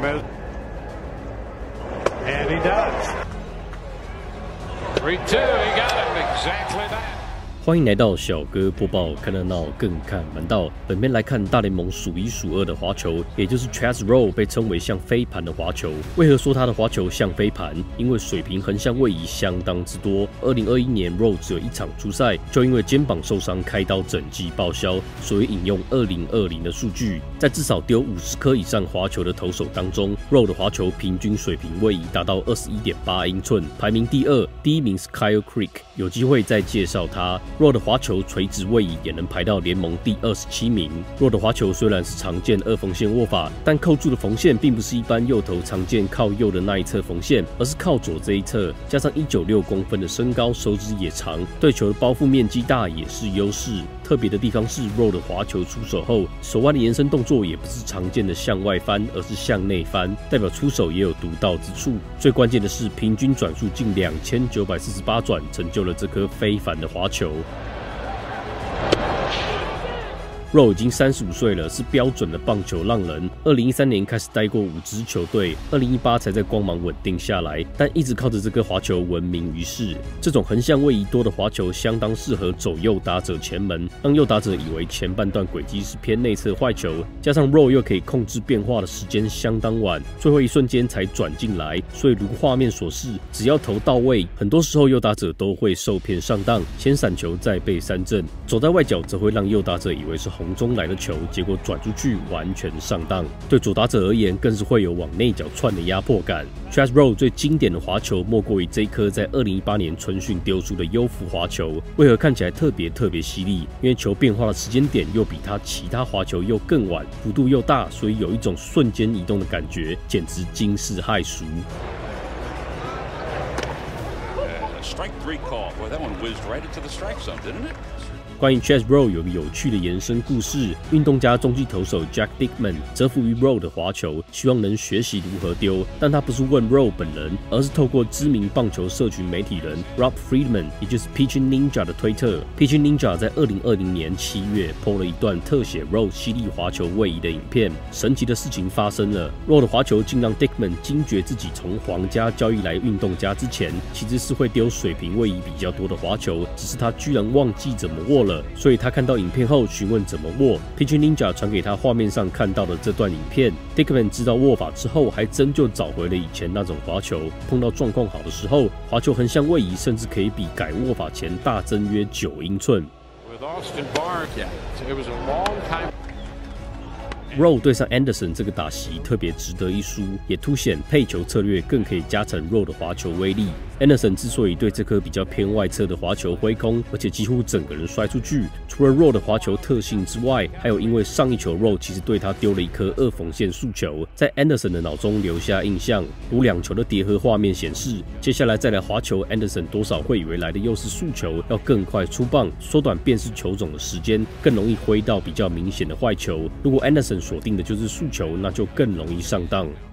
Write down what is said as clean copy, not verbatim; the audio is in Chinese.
And he does. 3-2, he got him exactly that. 欢迎来到小哥播报，看热闹更看门道。本片来看大联盟数一数二的滑球，也就是 Chaz Roe 被称为像飞盘的滑球。为何说他的滑球像飞盘？因为水平横向位移相当之多。2021年 Roe 只有1场出赛，就因为肩膀受伤开刀整季报销，所以引用2020的数据，在至少丢50颗以上滑球的投手当中 ，Roe 的滑球平均水平位移达到21.8英寸，排名第2，第1名是 Kyle Creek， 有机会再介绍他。Roe 的滑球垂直位移也能排到联盟第27名。Roe 的滑球虽然是常见2缝线握法，但扣住的缝线并不是一般右投常见靠右的那一侧缝线，而是靠左这一侧。加上196公分的身高，手指也长，对球的包覆面积大也是优势。特别的地方是 Roe 的滑球出手后，手腕的延伸动作也不是常见的向外翻，而是向内翻，代表出手也有独到之处。最关键的是，平均转速近2948转，成就了这颗非凡的滑球。Roe 已经35岁了，是标准的棒球浪人。2013年开始待过5支球队，2018才在光芒稳定下来，但一直靠着这个滑球闻名于世。这种横向位移多的滑球相当适合走右打者前门，让右打者以为前半段轨迹是偏内侧坏球，加上 Roe 又可以控制变化的时间相当晚，最后一瞬间才转进来，所以如画面所示，只要投到位，很多时候右打者都会受骗上当，先闪球再被三振，走在外角则会让右打者以为是红中来的球，结果转出去完全上当。对左打者而言，更是会有往内角窜的压迫感。Chaz Roe 最经典的滑球莫过于这一颗在2018年春训丢出的优福滑球。为何看起来特别犀利？因为球变化的时间点又比他其他滑球又更晚，幅度又大，所以有一种瞬间移动的感觉，简直惊世骇俗。 Strike 3 call. Boy, that one whizzed right into the strike zone, didn't it? 关于 Chaz Roe 有个有趣的延伸故事，运动家中继投手 Jack Dickman 折服于 Roe 的滑球，希望能学习如何丢，但他不是问 Roe 本人，而是透过知名棒球社群媒体人 Rob Friedman， 也就是 Pitching Ninja 的推特。Pitching Ninja 在2020年7月 po 了一段特写 Roe 犀利滑球位移的影片。神奇的事情发生了 ，Roe 的滑球竟让 Dickman 惊觉自己从皇家交易来运动家之前，其实是会丢水平位移比较多的滑球，只是他居然忘记怎么握了。所以他看到影片后询问怎么握 ，Pitching Ninja 传给他画面上看到的这段影片。Dickman 知道握法之后，还真就找回了以前那种滑球。碰到状况好的时候，滑球横向位移甚至可以比改握法前大增约9英寸。Roe 对上 Anderson 这个打席特别值得一输，也凸显配球策略更可以加成 Roe 的滑球威力。Anderson 之所以对这颗比较偏外侧的滑球挥空，而且几乎整个人摔出去，除了 Roe 的滑球特性之外，还有因为上一球 Roe 其实对他丢了一颗2缝线速球，在 Anderson 的脑中留下印象。如2球的叠合画面显示，接下来再来滑球 ，Anderson 多少会以为来的又是速球，要更快出棒，缩短辨识球种的时间，更容易挥到比较明显的坏球。如果 Anderson 锁定的就是速球，那就更容易上当。